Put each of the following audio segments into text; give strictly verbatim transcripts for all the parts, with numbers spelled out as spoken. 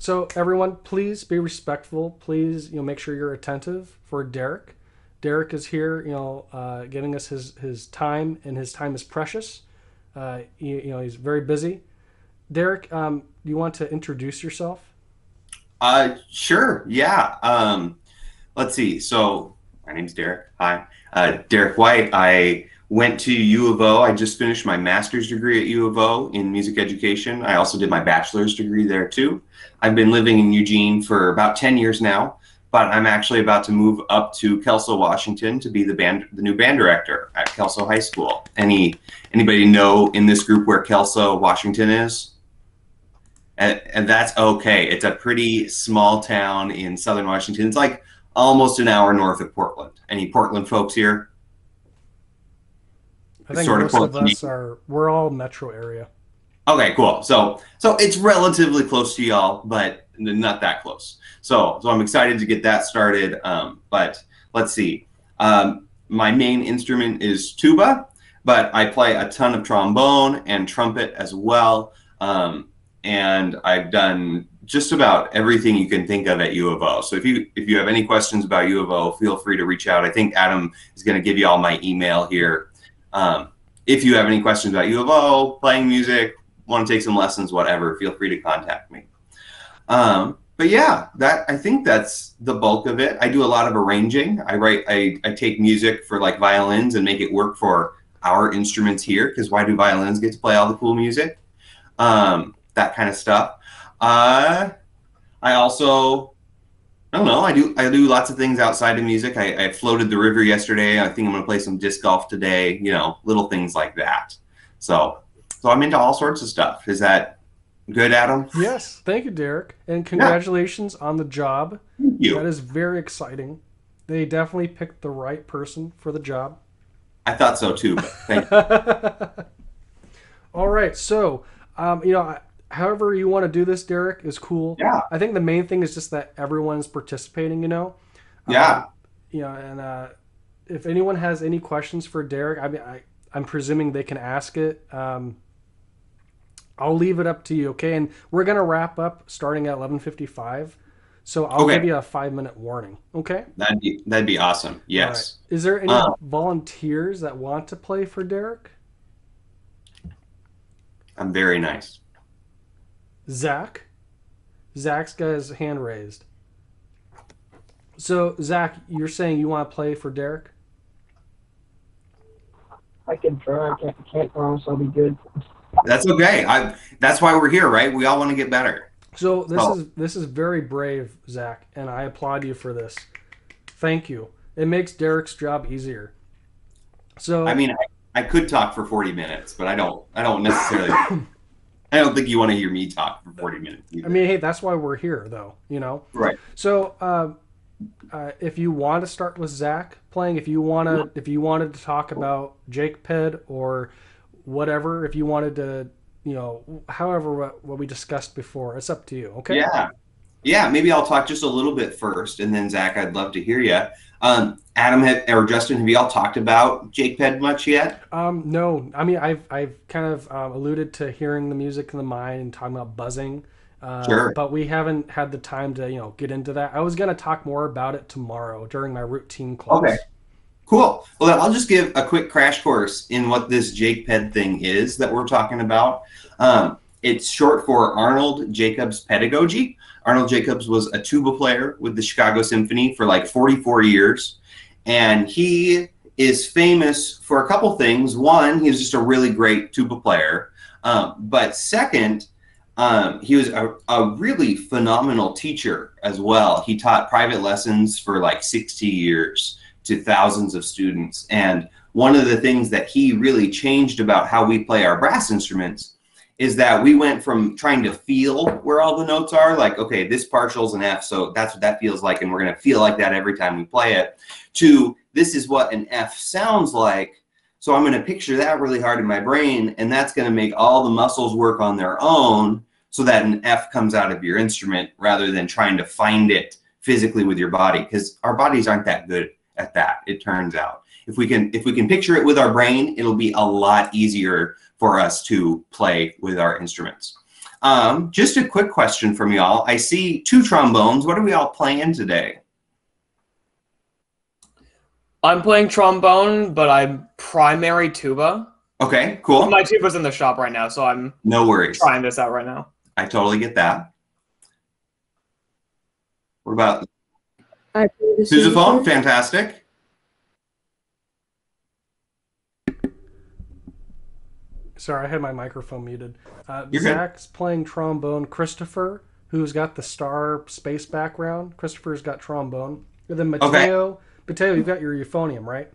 So everyone, please be respectful. Please, you know, make sure you're attentive for Derek. Derek is here, you know, uh, giving us his his time, and his time is precious. Uh, you, you know, he's very busy. Derek, um, do you want to introduce yourself? Uh, sure. Yeah. Um, let's see. So my name's Derek. Hi. Uh, Derek White. I went to U of O. I just finished my master's degree at U of O in music education. I also did my bachelor's degree there too. I've been living in Eugene for about ten years now, but I'm actually about to move up to Kelso, Washington to be the band, the new band director at Kelso High School. Any, anybody know in this group where Kelso, Washington is? And, and that's okay. It's a pretty small town in southern Washington. It's like almost an hour north of Portland. Any Portland folks here? I It's think sort of most of close to me. us are. We're all metro area. Okay, cool. So so it's relatively close to y'all, but not that close. So so I'm excited to get that started. Um, but let's see. Um, my main instrument is tuba, but I play a ton of trombone and trumpet as well. Um, and I've done just about everything you can think of at U of O. So if you if you have any questions about U of O, feel free to reach out. I think Adam is going to give you all my email here. Um, if you have any questions about U of O, playing music, want to take some lessons, whatever, feel free to contact me. Um, but yeah, that I think that's the bulk of it. I do a lot of arranging. I write, I, I take music for like violins and make it work for our instruments here, because why do violins get to play all the cool music? Um, that kind of stuff. Uh, I also, I don't know, I do I do lots of things outside of music. I, I floated the river yesterday. I think I'm gonna play some disc golf today, you know, little things like that. So so I'm into all sorts of stuff. Is that good, Adam? Yes, thank you, Derek, and Yeah, congratulations on the job. thank That you. is very exciting. They definitely picked the right person for the job. I thought so too, but thank you. All right, so um, you know, however you want to do this, Derek, is cool. Yeah, I think the main thing is just that everyone's participating. You know, um, yeah. you know, and uh, if anyone has any questions for Derek, I mean, I, I'm presuming they can ask it. Um, I'll leave it up to you, okay? And we're gonna wrap up starting at eleven fifty-five, so I'll give Okay, you a five minute warning, okay? that'd be that'd be awesome. All right. Yes. Is there any Um, volunteers that want to play for Derek? I'm very nice. Zach. Zach's got his hand raised. So Zach, you're saying you want to play for Derek? I can try. I can't, can't promise I'll be good. That's okay. I that's why we're here, right? We all want to get better. So this So is this is very brave, Zach, and I applaud you for this. Thank you. It makes Derek's job easier. I So mean, I, I could talk for forty minutes, but I don't I don't necessarily I don't think you want to hear me talk for forty minutes I either. mean, hey, that's why we're here, though. You know. Right. So um, uh, if you want to start with Zach playing, if you want to, if you wanted to talk about Jake Ped or whatever, if you wanted to, you know, however what, what we discussed before, it's up to you. Okay. Yeah. Yeah, maybe I'll talk just a little bit first, and then Zach, I'd love to hear you. Um, Adam have, or Justin, have y'all talked about Jake Ped much yet? Um, no, I mean, I've I've kind of um, alluded to hearing the music in the mind and talking about buzzing, uh, Sure. but we haven't had the time to you know get into that. I was gonna talk more about it tomorrow during my routine Okay. class. Cool. Well, then I'll just give a quick crash course in what this Jake Ped thing is that we're talking about. Um, it's short for Arnold Jacobs Pedagogy. Arnold Jacobs was a tuba player with the Chicago Symphony for like forty-four years. And he is famous for a couple things. One, he was just a really great tuba player. Um, but second, um, he was a, a really phenomenal teacher as well. He taught private lessons for like sixty years to thousands of students. And one of the things that he really changed about how we play our brass instruments is that we went from trying to feel where all the notes are, like, okay, this partial's an F, so that's what that feels like, and we're gonna feel like that every time we play it, to this is what an F sounds like, so I'm gonna picture that really hard in my brain, and that's gonna make all the muscles work on their own so that an F comes out of your instrument rather than trying to find it physically with your body, because our bodies aren't that good at that, it turns out. If we can if we can picture it with our brain, it'll be a lot easier for us to play with our instruments. Um, just a quick question from y'all. I see two trombones. What are we all playing today? I'm playing trombone, but I'm primary tuba. Okay, cool. My tuba's in the shop right now, so I'm no worries. Trying this out right now. I totally get that. What about I play the sousaphone? sousaphone. Fantastic. Sorry, I had my microphone muted. Uh, You're good. Zach's playing trombone. Christopher, who's got the star space background, Christopher's got trombone. And then Mateo, Mateo, you've got your euphonium, right?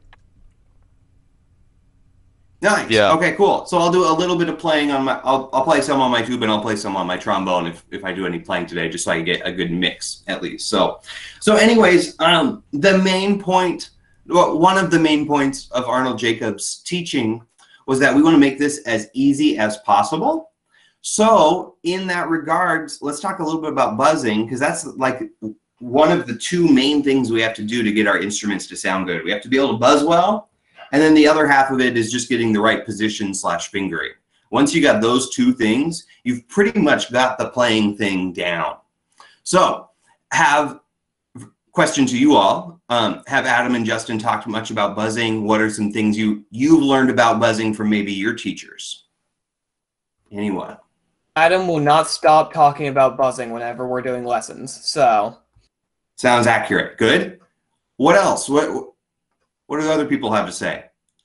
Nice. Yeah. Okay, cool. So I'll do a little bit of playing on my, I'll, I'll play some on my tuba and I'll play some on my trombone if, if I do any playing today, just so I can get a good mix at least. So, so anyways, um, the main point, well, one of the main points of Arnold Jacobs' teaching was that we want to make this as easy as possible. So in that regards, let's talk a little bit about buzzing, because that's like one of the two main things we have to do to get our instruments to sound good. We have to be able to buzz well. And then the other half of it is just getting the right position slash fingering. Once you got those two things, you've pretty much got the playing thing down. So have question to you all. Um, have Adam and Justin talked much about buzzing? What are some things you, you've learned about buzzing from maybe your teachers? Anyone? Adam will not stop talking about buzzing whenever we're doing lessons, so. Sounds accurate. Good. What else? What, what do other people have to say?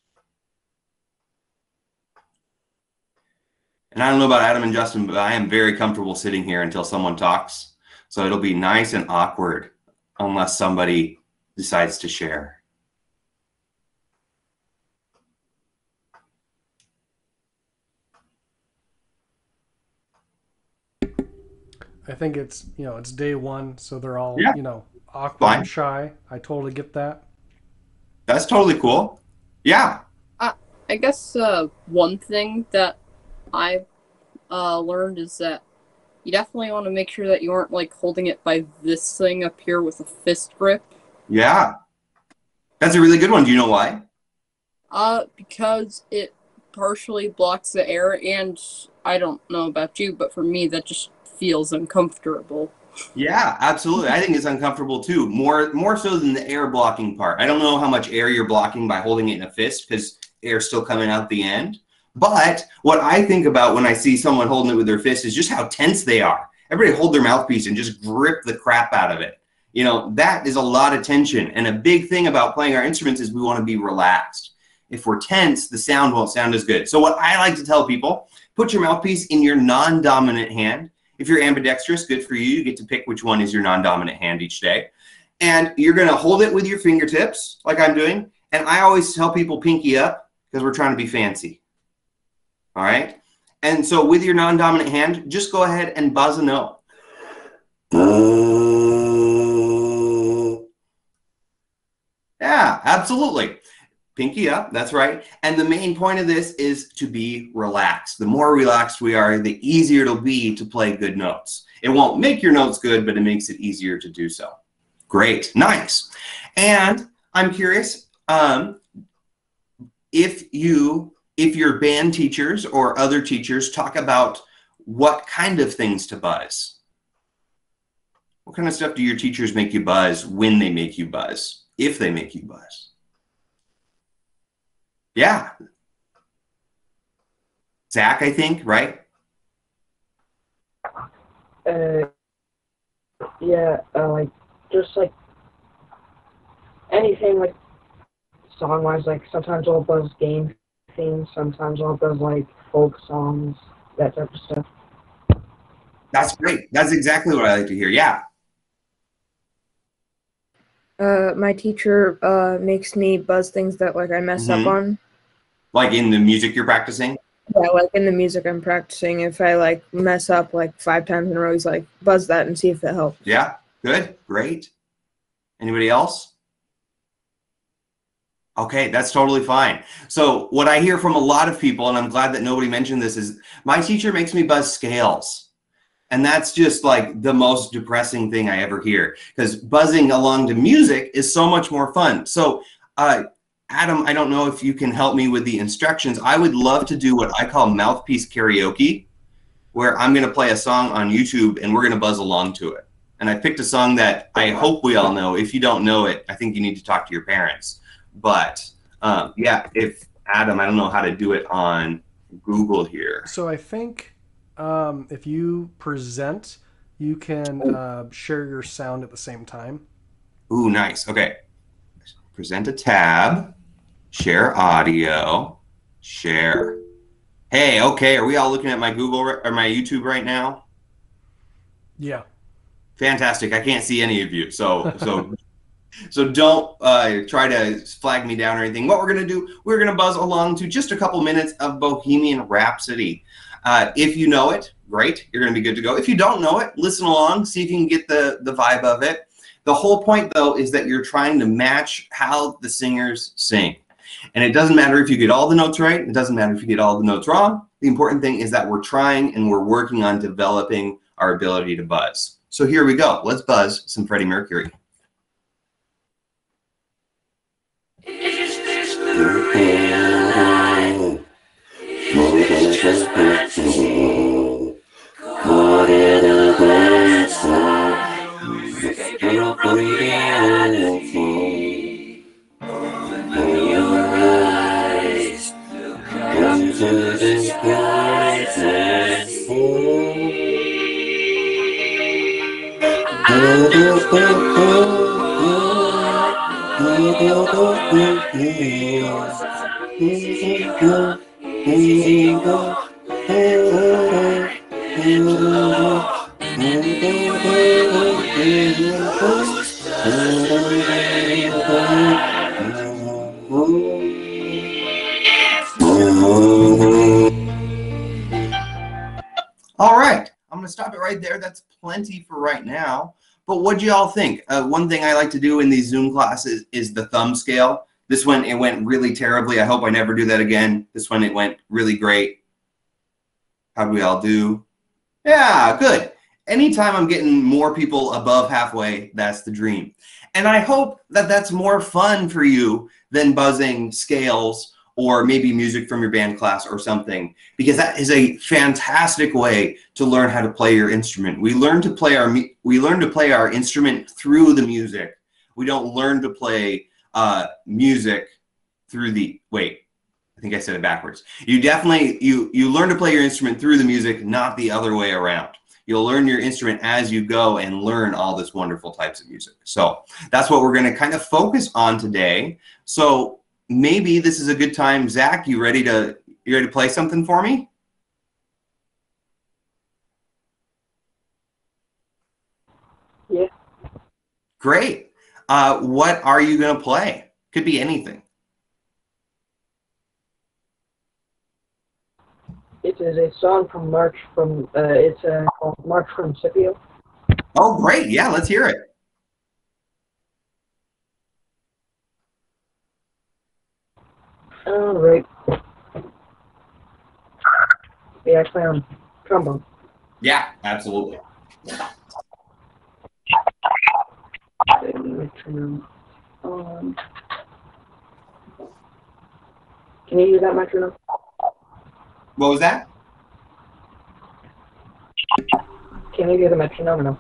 And I don't know about Adam and Justin, but I am very comfortable sitting here until someone talks. So it'll be nice and awkward unless somebody decides to share. I think it's, you know, it's day one, so they're all, Yeah. you know, awkward Fine. and shy. I totally get that. That's totally cool. Yeah. I guess uh, one thing that I uh, learned is that you definitely want to make sure that you aren't like holding it by this thing up here with a fist grip. Yeah. That's a really good one. Do you know why? Uh, because it partially blocks the air, and I don't know about you, but for me that just feels uncomfortable. Yeah, absolutely. I think it's uncomfortable too. More more so than the air blocking part. I don't know how much air you're blocking by holding it in a fist because air's still coming out the end. But what I think about when I see someone holding it with their fist is just how tense they are. Everybody hold their mouthpiece and just grip the crap out of it. You know, that is a lot of tension. And a big thing about playing our instruments is we want to be relaxed. If we're tense, the sound won't sound as good. So what I like to tell people, put your mouthpiece in your non-dominant hand. If you're ambidextrous, good for you. You get to pick which one is your non-dominant hand each day. And you're going to hold it with your fingertips, like I'm doing. And I always tell people pinky up because we're trying to be fancy. All right? And so with your non-dominant hand, just go ahead and buzz a note. Yeah, absolutely. Pinky up, that's right. And the main point of this is to be relaxed. The more relaxed we are, the easier it'll be to play good notes. It won't make your notes good, but it makes it easier to do so. Great, nice. And I'm curious, um, if you, if your band teachers or other teachers talk about what kind of things to buzz. What kind of stuff do your teachers make you buzz when they make you buzz, if they make you buzz? Yeah. Zach, I think, right? Uh, yeah, uh, like, just like anything like song-wise, like sometimes I'll buzz game themes, sometimes I'll buzz like folk songs, that type of stuff. That's great. That's exactly what I like to hear. Yeah. Uh, my teacher uh, makes me buzz things that like I mess Mhm. up on. Like in the music you're practicing? Yeah, like in the music I'm practicing, if I like mess up like five times in a row, he's like, buzz that and see if it helps. Yeah. Good. Great. Anybody else? Okay, that's totally fine. So what I hear from a lot of people, and I'm glad that nobody mentioned this, is my teacher makes me buzz scales. And that's just like the most depressing thing I ever hear, because buzzing along to music is so much more fun. So uh, Adam, I don't know if you can help me with the instructions. I would love to do what I call mouthpiece karaoke. where I'm going to play a song on YouTube and we're going to buzz along to it. And I picked a song that I hope we all know. If you don't know it, I think you need to talk to your parents. But um, yeah, if Adam, I don't know how to do it on Google here. So I think um, if you present, you can uh, share your sound at the same time. Ooh, nice. Okay. Present a tab, share audio, share. Hey, okay, are we all looking at my Google or my YouTube right now? Yeah. Fantastic. I can't see any of you. So so so don't uh, try to flag me down or anything. What we're going to do, we're going to buzz along to just a couple minutes of Bohemian Rhapsody. Uh, if you know it, great. You're going to be good to go. If you don't know it, listen along, see if you can get the, the vibe of it. The whole point, though, is that you're trying to match how the singers sing. And it doesn't matter if you get all the notes right. It doesn't matter if you get all the notes wrong. The important thing is that we're trying and we're working on developing our ability to buzz. So here we go. Let's buzz some Freddie Mercury. Is this the real life? Caught in a glass eye, you're reality. Open your eyes, come to the skies and see. All right, I'm going to stop it right there. That's plenty for right now. But what do y'all think? Uh, one thing I like to do in these Zoom classes is the thumb scale. This one, it went really terribly. I hope I never do that again. This one, it went really great. How do we all do? Yeah, good. Anytime I'm getting more people above halfway, that's the dream. And I hope that that's more fun for you than buzzing scales or maybe music from your band class or something, because that is a fantastic way to learn how to play your instrument. We learn to play our we learn to play our instrument through the music. We don't learn to play uh, music through the wait. I think I said it backwards. You definitely you you learn to play your instrument through the music, not the other way around. You'll learn your instrument as you go and learn all this wonderful types of music. So that's what we're going to kind of focus on today. So maybe this is a good time. Zach, you ready to you ready to play something for me? Yeah. Great. Uh, what are you going to play? Could be anything. It is a song from March from uh, it's uh, called March from Scipio. Oh, great. Yeah, let's hear it. All right. Yeah, I play on trombone. Yeah, absolutely. Metronome. Um, can you use that metronome? What was that? Can you do the metronome or no?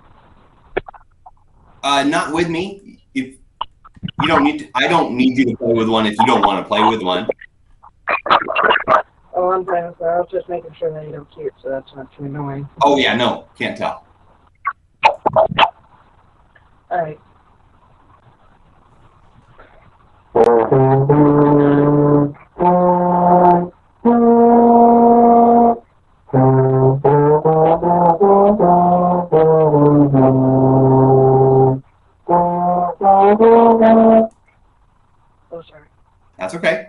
Uh, not with me. If you don't need to, I don't need you to play with one if you don't want to play with one. Oh, I'm playing with that. I was just making sure that you don't hear it, so that's not too annoying. Oh yeah, no, can't tell. All right. Oh, sorry. That's okay.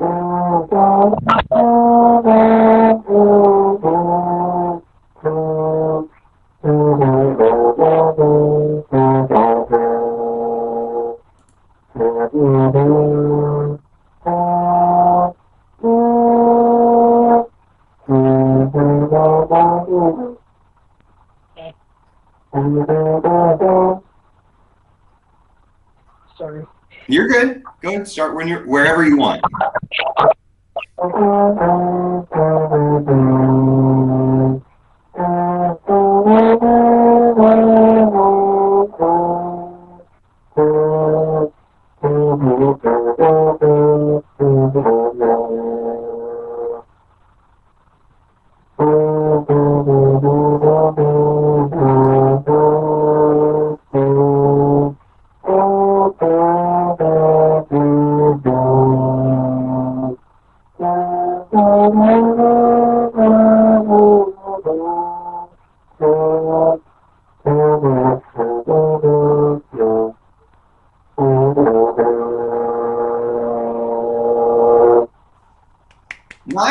Sorry. You're good. Go ahead, start when you're wherever you want.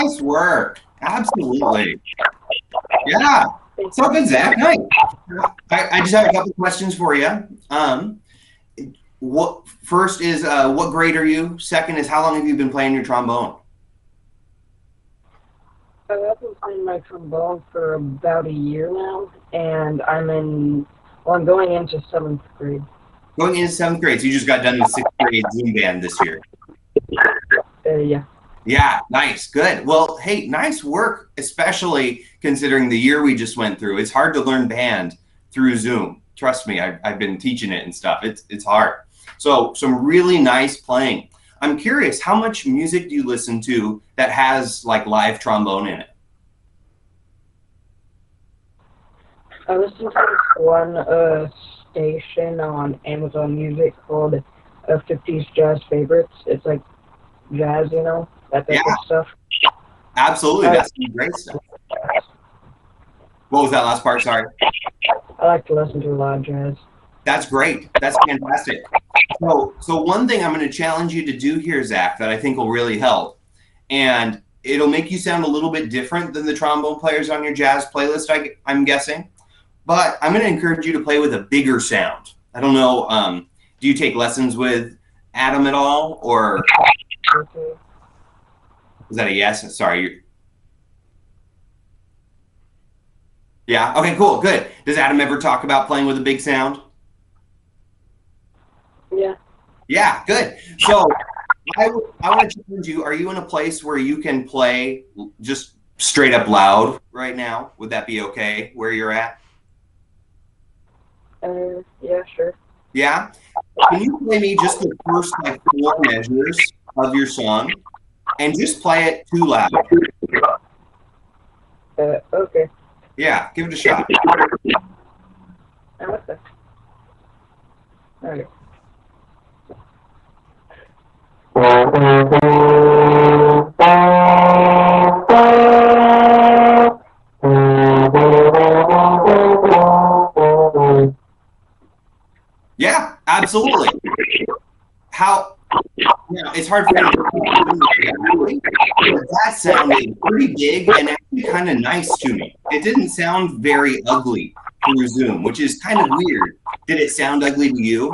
Nice work. Absolutely. Yeah. So good, Zach. Nice. I, I just have a couple questions for you. Um, what first is uh, what grade are you? Second is how long have you been playing your trombone? I've been playing my trombone for about a year now, and I'm in, well, I'm going into seventh grade. Going into seventh grade, so you just got done with sixth grade Zoom band this year. Uh, yeah. Yeah, nice, good. Well, hey, nice work, especially considering the year we just went through. It's hard to learn band through Zoom. Trust me, I've, I've been teaching it and stuff. It's it's hard. So some really nice playing. I'm curious, how much music do you listen to that has like live trombone in it? I listen to this one uh, station on Amazon Music called uh, fifties Jazz Favorites. It's like jazz, you know, that type Yeah. of stuff. Absolutely, I that's some great stuff. What was that last part? Sorry. I like to listen to a lot of jazz. That's great. That's fantastic. So, so one thing I'm going to challenge you to do here, Zach, that I think will really help, and it'll make you sound a little bit different than the trombone players on your jazz playlist, I, I'm guessing. But I'm going to encourage you to play with a bigger sound. I don't know. Um, do you take lessons with Adam at all, or Okay. is that a yes? Sorry. You're... Yeah. Okay. Cool. Good. Does Adam ever talk about playing with a big sound? Yeah. Yeah, good. So I, I want to challenge you. Are you in a place where you can play just straight up loud right now? Would that be okay where you're at? Uh, yeah, sure. Yeah? Can you play me just the first like four measures of your song and just play it too loud? Uh, okay. Yeah, give it a shot. Oh, okay. Okay. Yeah, absolutely. How, yeah, it's hard for me to but that sounded pretty big and actually kind of nice to me. It didn't sound very ugly through Zoom, which is kind of weird. Did it sound ugly to you? Uh,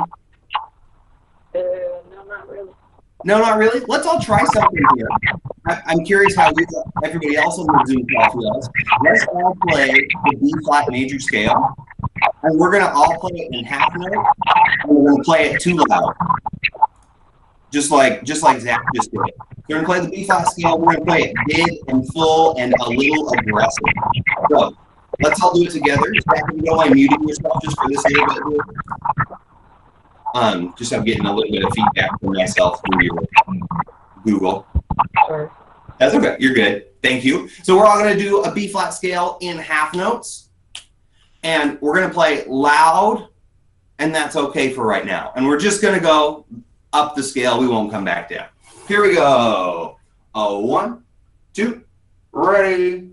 no, not really. No, not really. Let's all try something here. I, I'm curious how you, everybody else on the Zoom call feels. Let's all play the B flat major scale, and we're gonna all play it in half note, and we're gonna play it too loud, just like just like Zach just did. We're gonna play the B flat scale. We're gonna play it big and full and a little aggressive. So let's all do it together. Zach, if you don't mind muting yourself just for this little bit here. Um, just I'm getting a little bit of feedback from myself through your Google. Sorry. That's okay. You're good. Thank you. So we're all going to do a B flat scale in half notes, and we're going to play loud, and that's okay for right now. And we're just going to go up the scale. We won't come back down. Here we go. A one, two, ready.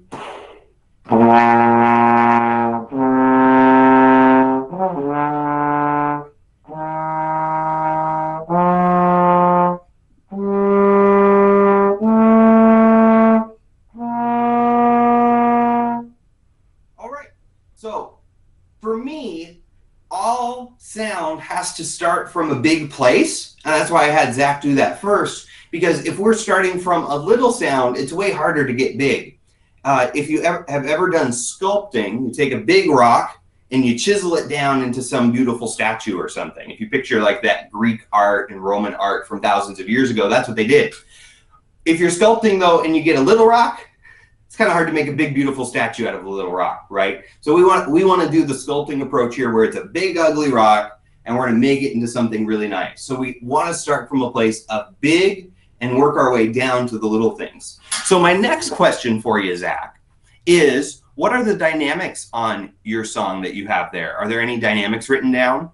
So for me, all sound has to start from a big place. And that's why I had Zach do that first, because if we're starting from a little sound, it's way harder to get big. Uh, if you ever, have ever done sculpting, you take a big rock and you chisel it down into some beautiful statue or something. If you picture like that Greek art and Roman art from thousands of years ago, that's what they did. If you're sculpting though, and you get a little rock, it's kind of hard to make a big, beautiful statue out of a little rock, right? So we want we want to do the sculpting approach here where it's a big, ugly rock, and we're going to make it into something really nice. So we want to start from a place of big and work our way down to the little things. So my next question for you, Zach, is what are the dynamics on your song that you have there? Are there any dynamics written down?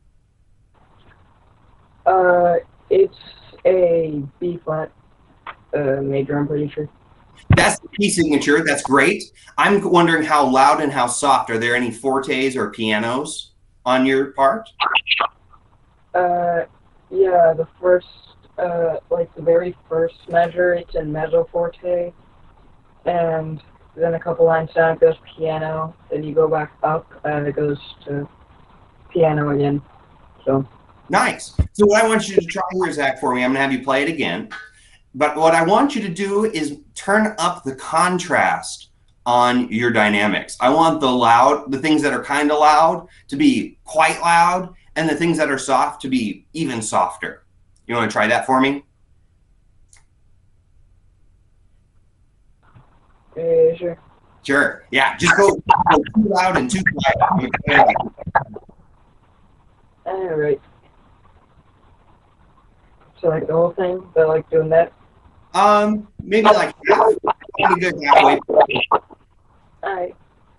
Uh, it's a B flat uh, major, I'm pretty sure. That's the key signature. That's great. I'm wondering how loud and how soft. Are there any fortes or pianos on your part? Uh, yeah, the first, uh, like the very first measure, it's in mezzo forte, and then a couple lines down it goes piano, then you go back up and it goes to piano again. So Nice. So what I want you to try here, Zach, for me, I'm gonna have you play it again. But what I want you to do is turn up the contrast on your dynamics. I want the loud, the things that are kind of loud to be quite loud, and the things that are soft to be even softer. You want to try that for me? uh, sure. Sure. Yeah. Just go, go too loud and too quiet. All right. So like the whole thing, but like doing that. Um, maybe like half. Maybe good halfway. All right.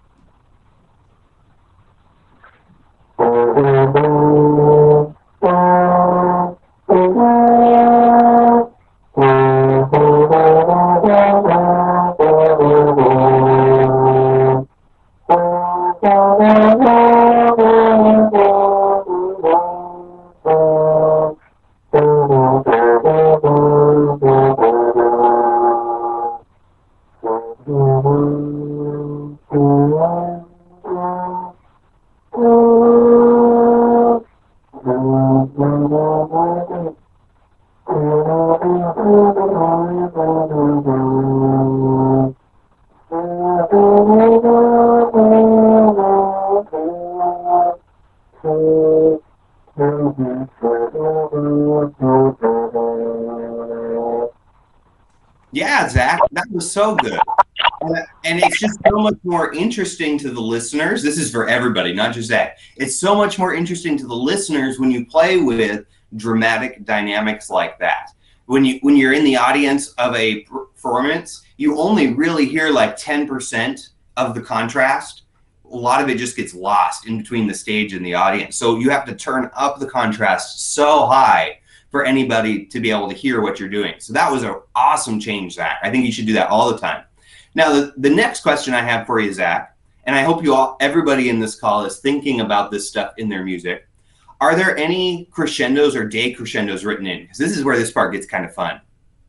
Yeah, Zach, that was so good. And it's just so much more interesting to the listeners. This is for everybody, not just Zach. It's so much more interesting to the listeners when you play with dramatic dynamics like that. When you when you're in the audience of a performance, you only really hear like ten percent of the contrast. A lot of it just gets lost in between the stage and the audience. So you have to turn up the contrast so high for anybody to be able to hear what you're doing. So that was an awesome change, Zach. I think you should do that all the time. Now, the, the next question I have for you, Zach, and I hope you all, everybody in this call is thinking about this stuff in their music. Are there any crescendos or decrescendos written in? Because this is where this part gets kind of fun.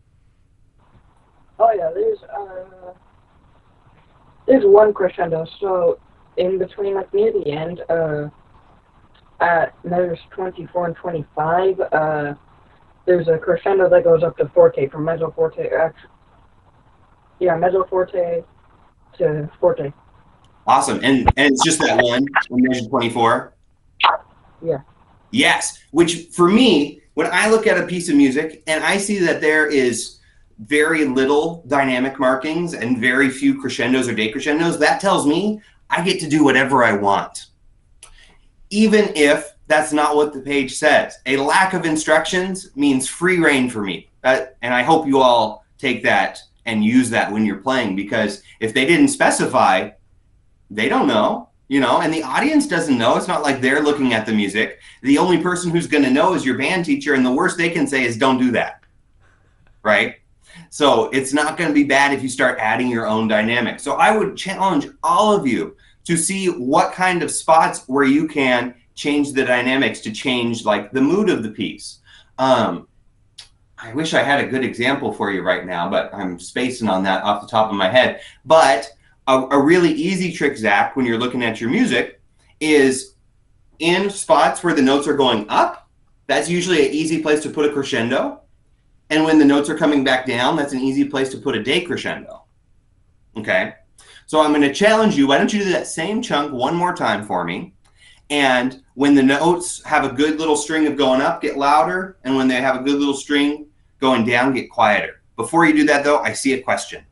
Oh yeah, there's uh, there's one crescendo. So in between, like near the end, uh, at measures twenty-four and twenty-five, uh, there's a crescendo that goes up to forte from mezzo forte. Actually, yeah, mezzo forte to forte. Awesome, and and it's just that one in measure twenty-four. Yeah. Yes, which for me, when I look at a piece of music and I see that there is very little dynamic markings and very few crescendos or decrescendos, that tells me I get to do whatever I want. Even if that's not what the page says. A lack of instructions means free reign for me. Uh, and I hope you all take that and use that when you're playing, because if they didn't specify, they don't know. You know, and the audience doesn't know. It's not like they're looking at the music. The only person who's going to know is your band teacher, and the worst they can say is don't do that, right? So it's not going to be bad if you start adding your own dynamic. So I would challenge all of you to see what kind of spots where you can change the dynamics to change like the mood of the piece. Um, I wish I had a good example for you right now, but I'm spacing on that off the top of my head. But A, a really easy trick, Zach, when you're looking at your music is in spots where the notes are going up, that's usually an easy place to put a crescendo. And when the notes are coming back down, that's an easy place to put a decrescendo. Okay? So I'm going to challenge you. Why don't you do that same chunk one more time for me? And when the notes have a good little string of going up, get louder. And when they have a good little string going down, get quieter. Before you do that, though, I see a question.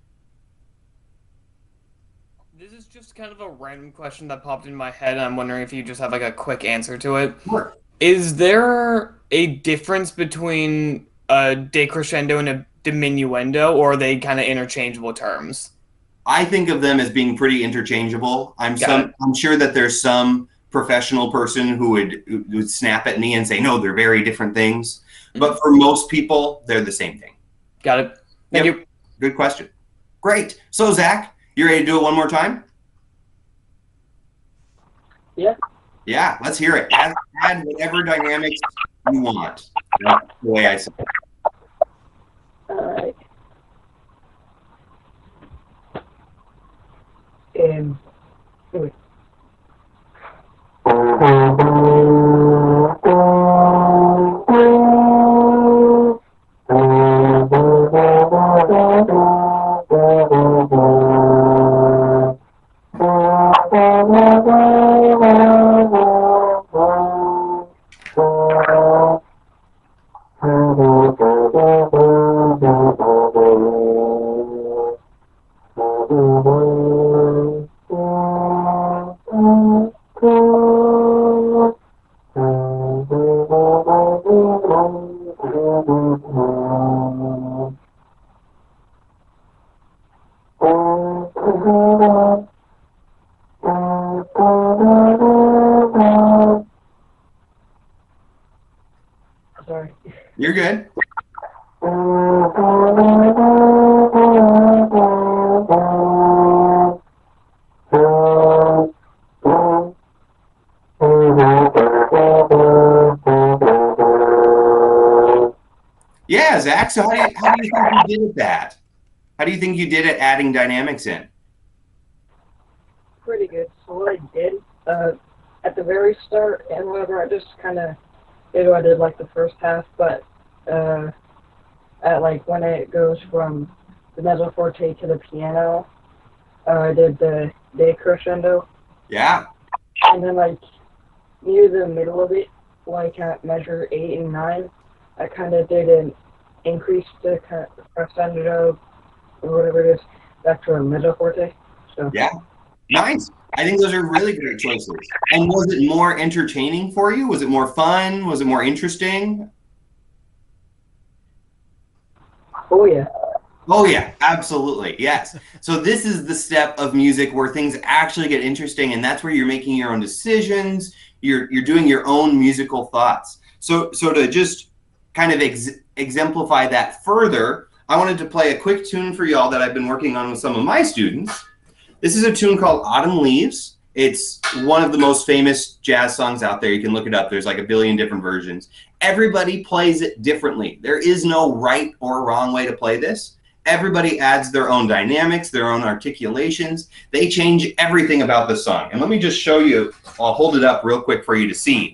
Just kind of a random question that popped in my head, and I'm wondering if you just have like a quick answer to it. Sure. Is there a difference between a decrescendo and a diminuendo, or are they kind of interchangeable terms? I think of them as being pretty interchangeable. I'm some, I'm sure that there's some professional person who would who would snap at me and say, no, they're very different things. Mm-hmm. But for most people, they're the same thing. Got it. Thank yep. you. Good question. Great. So Zach, you ready to do it one more time? Yeah. Yeah, let's hear it. Add, add whatever dynamics you want. That's the way I say it. All right. in wait. Sorry. You're good. Yeah, Zach. So how do you how do you think you did at that? How do you think you did at adding dynamics in? Pretty good. So what I did, uh, at the very start and whatever, I just kind of did what I did like the first half, but uh, at like when it goes from the mezzo forte to the piano, uh, I did the decrescendo, Yeah. and then like near the middle of it, like at measure eight and nine, I kind of did an increase to kind of crescendo or whatever it is back to a mezzo forte. So Yeah. Nice. I think those are really great choices. And was it more entertaining for you? Was it more fun? Was it more interesting? oh yeah. Oh yeah, absolutely. Yes. So this is the step of music where things actually get interesting, and that's where you're making your own decisions. You're you're doing your own musical thoughts. So so to just kind of ex exemplify that further, I wanted to play a quick tune for y'all that I've been working on with some of my students. This is a tune called Autumn Leaves. It's one of the most famous jazz songs out there. You can look it up. There's like a billion different versions. Everybody plays it differently. There is no right or wrong way to play this. Everybody adds their own dynamics, their own articulations. They change everything about the song. And let me just show you. I'll hold it up real quick for you to see.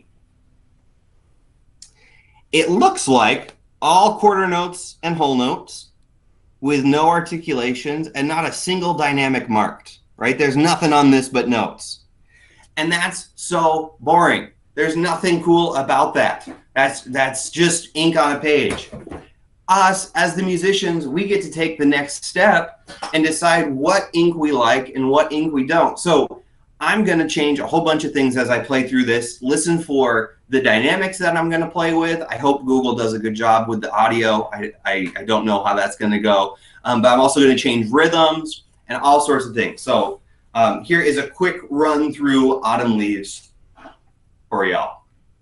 It looks like all quarter notes and whole notes with no articulations and not a single dynamic marked, right? There's nothing on this but notes. And that's so boring. There's nothing cool about that. That's, that's just ink on a page. Us, as the musicians, we get to take the next step and decide what ink we like and what ink we don't. So I'm going to change a whole bunch of things as I play through this. Listen for the dynamics that I'm going to play with. I hope Google does a good job with the audio. I, I, I don't know how that's going to go. Um, but I'm also going to change rhythms and all sorts of things. So um, here is a quick run through Autumn Leaves for y'all.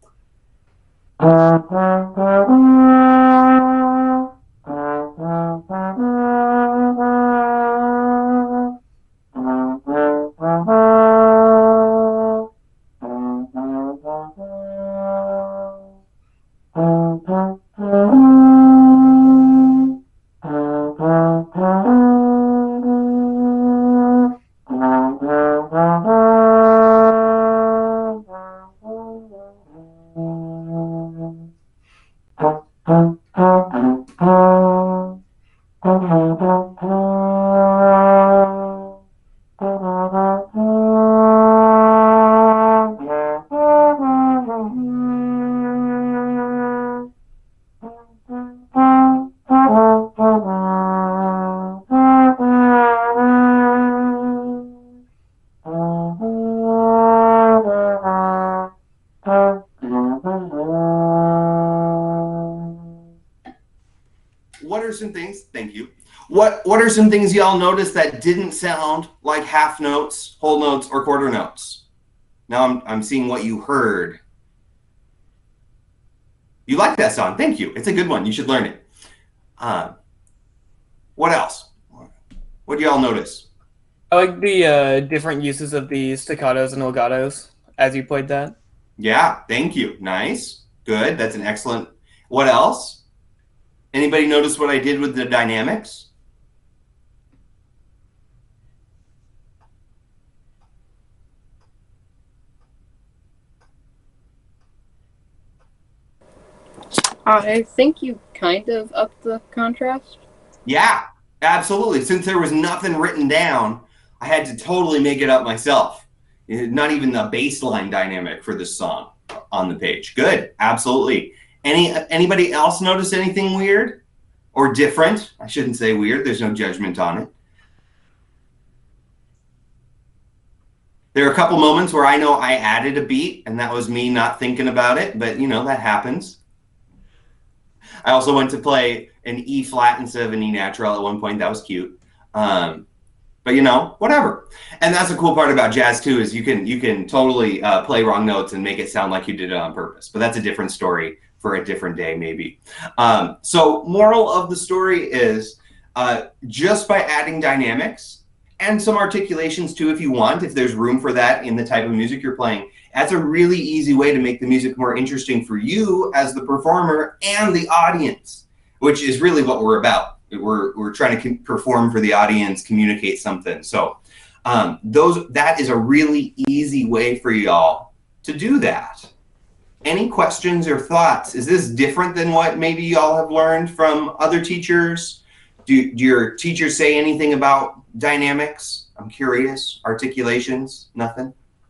What are some things, thank you. What, what are some things y'all noticed that didn't sound like half notes, whole notes, or quarter notes? Now I'm, I'm seeing what you heard. You like that song, thank you. It's a good one, you should learn it. Uh, what else? What do y'all notice? I like the uh, different uses of the staccatos and legatos as you played that. Yeah, thank you. Nice. Good. That's an excellent. What else? Anybody notice what I did with the dynamics? I think you kind of upped the contrast. Yeah, absolutely. Since there was nothing written down, I had to totally make it up myself. Not even the baseline dynamic for this song on the page. Good, absolutely. Any anybody else notice anything weird or different? I shouldn't say weird. There's no judgment on it. There are a couple moments where I know I added a beat, and that was me not thinking about it, but you know, that happens. I also went to play an E flat instead of an E natural at one point. That was cute. Um, but you know, whatever. And that's the cool part about jazz too, is you can you can totally uh, play wrong notes and make it sound like you did it on purpose. But that's a different story for a different day, maybe. Um, so moral of the story is uh, just by adding dynamics and some articulations too, if you want, if there's room for that in the type of music you're playing, that's a really easy way to make the music more interesting for you as the performer and the audience, which is really what we're about. We're, we're trying to perform for the audience, communicate something. So um, those that is a really easy way for y'all to do that. Any questions or thoughts? Is this different than what maybe y'all have learned from other teachers? Do, do your teachers say anything about dynamics? I'm curious. Articulations? Nothing?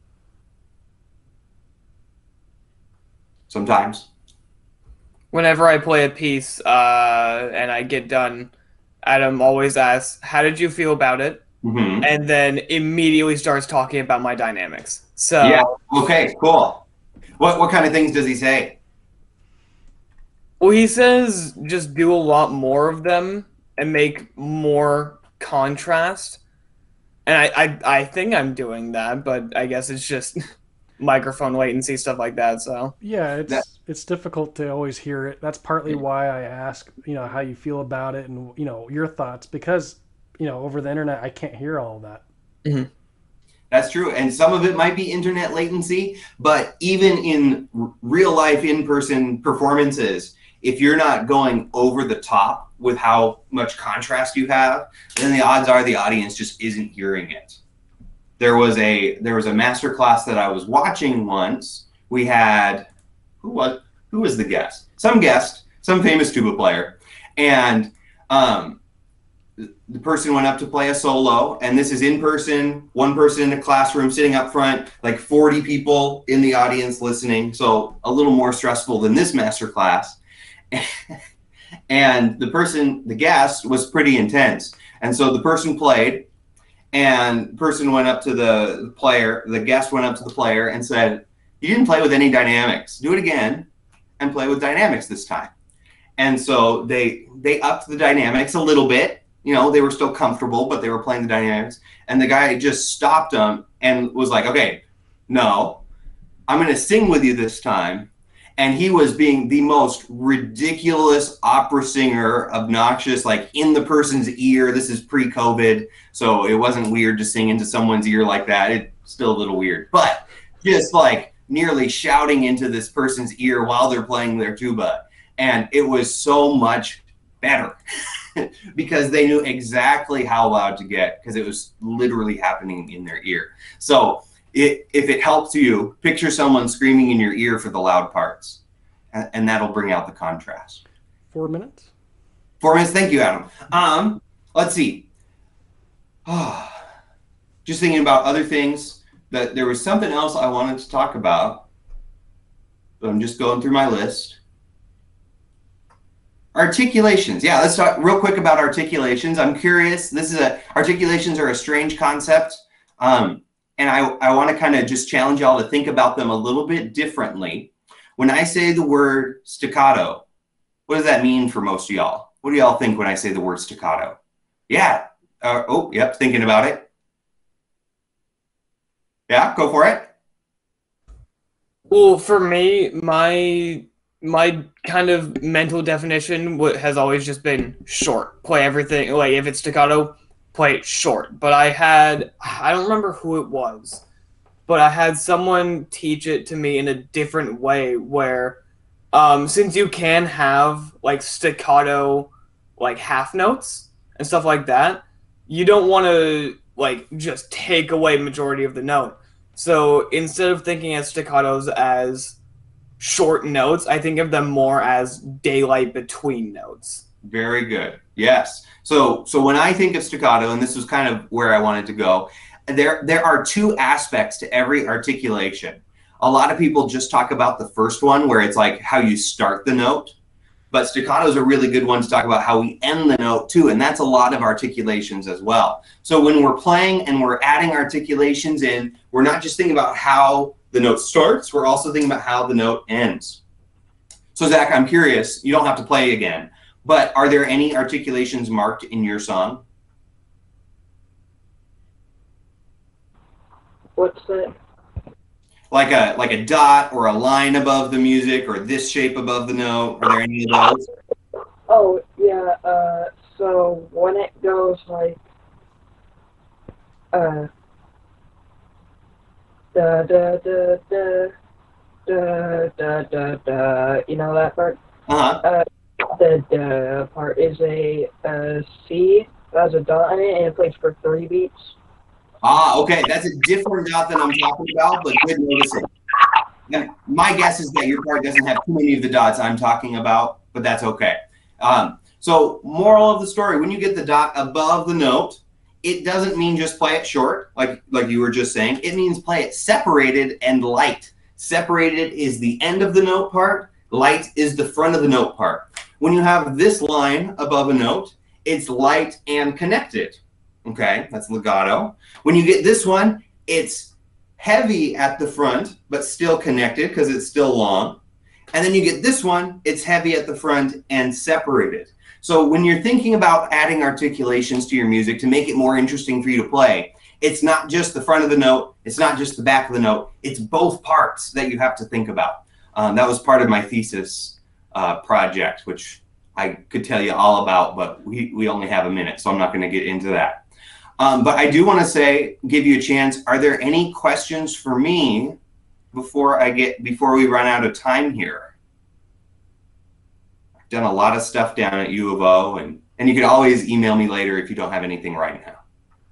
Sometimes. Whenever I play a piece uh, and I get done, Adam always asks, how did you feel about it? Mm-hmm. And then immediately starts talking about my dynamics. So yeah. Okay, cool. What, what kind of things does he say? Well, he says just do a lot more of them and make more contrast. And I, I, I think I'm doing that, but I guess it's just microphone latency, stuff like that. So Yeah, it's That- it's difficult to always hear it. That's partly why I ask, you know, how you feel about it and, you know, your thoughts, because, you know, over the internet I can't hear all of that. That's true. And some of it might be internet latency, but even in r- real life in-person performances, if you're not going over the top with how much contrast you have, then the odds are the audience just isn't hearing it. There was a there was a master class that I was watching once. We had who was who was the guest? Some guest, some famous tuba player, and um, the person went up to play a solo, and this is in person, one person in a classroom sitting up front, like forty people in the audience listening. So a little more stressful than this master class. And the person, the guest, was pretty intense. And so the person played, and the person went up to the player, the guest went up to the player and said, you didn't play with any dynamics. Do it again and play with dynamics this time. And so they they upped the dynamics a little bit. You know, they were still comfortable, but they were playing the dynamics. And the guy just stopped them and was like, okay, no, I'm going to sing with you this time. And he was being the most ridiculous opera singer, obnoxious, like in the person's ear. This is pre-COVID, so it wasn't weird to sing into someone's ear like that. It's still a little weird, but just like nearly shouting into this person's ear while they're playing their tuba. And it was so much better because they knew exactly how loud to get because it was literally happening in their ear. So It, if it helps you, picture someone screaming in your ear for the loud parts, and, and that'll bring out the contrast. Four minutes? Four minutes. Thank you, Adam. Um, let's see. Oh, just thinking about other things. That there was something else I wanted to talk about, but I'm just going through my list. Articulations. Yeah, let's talk real quick about articulations. I'm curious. This is a articulations are a strange concept. Um, And I, I want to kind of just challenge y'all to think about them a little bit differently. When I say the word staccato, what does that mean for most of y'all? What do y'all think when I say the word staccato? Yeah. Uh, oh, yep. Thinking about it. Yeah, go for it. Well, for me, my my kind of mental definition wa- has always just been short. Play everything, like if it's staccato, play it short. But I had, I don't remember who it was, but I had someone teach it to me in a different way where, um, since you can have like staccato, like half notes and stuff like that, you don't want to like just take away majority of the note. So instead of thinking of staccatos as short notes. I think of them more as daylight between notes. Very good. Yes. So so when I think of staccato, and this was kind of where I wanted to go, there there are two aspects to every articulation. A lot of people just talk about the first one, where it's like how you start the note, but staccato is a really good one to talk about how we end the note too, and that's a lot of articulations as well. So when we're playing and we're adding articulations in, we're not just thinking about how the note starts, we're also thinking about how the note ends. So Zach, I'm curious, you don't have to play again, but are there any articulations marked in your song? What's that? Like a like a dot or a line above the music or this shape above the note? Are there any of those? Oh, yeah, uh, so when it goes like, uh, da da da da da da da da, you know that part? Uh-huh. Uh, the da part is a, a C that has a dot in it, and it plays for three beats. Ah, okay, that's a different dot than I'm talking about, but good noticing. Now, my guess is that your part doesn't have too many of the dots I'm talking about, but that's okay. Um, so moral of the story, when you get the dot above the note, it doesn't mean just play it short, like, like you were just saying. It means play it separated and light. Separated is the end of the note part. Light is the front of the note part. When you have this line above a note, it's light and connected. Okay, that's legato. When you get this one, it's heavy at the front, but still connected because it's still long. And then you get this one, it's heavy at the front and separated. So when you're thinking about adding articulations to your music to make it more interesting for you to play, it's not just the front of the note, it's not just the back of the note, it's both parts that you have to think about. Um, that was part of my thesis uh, project, which I could tell you all about, but we, we only have a minute, so I'm not going to get into that. Um, but I do want to say, give you a chance. Are there any questions for me before I get before we run out of time here? I've done a lot of stuff down at U of O, and and you can always email me later if you don't have anything right now.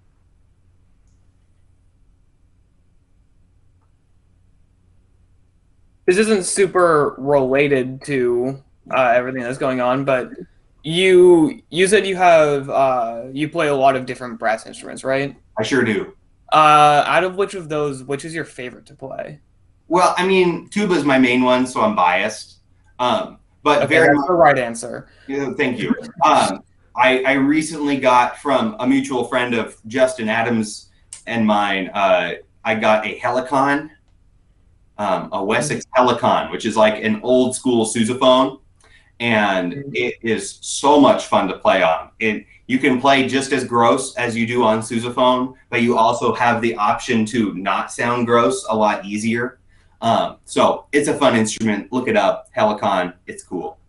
This isn't super related to uh, everything that's going on, but you you said you have uh, you play a lot of different brass instruments, right? I sure do. Uh, out of which of those, which is your favorite to play? Well, I mean, tuba is my main one, so I'm biased. Um, but Okay, very that's much, the right answer. you know, thank you. Um, I, I recently got from a mutual friend of Justin Adams and mine, uh, I got a Helicon, um, a Wessex Helicon, which is like an old school sousaphone. And it is so much fun to play on. It, you can play just as gross as you do on sousaphone, but you also have the option to not sound gross a lot easier. Um, so it's a fun instrument. Look it up, Helicon. It's cool.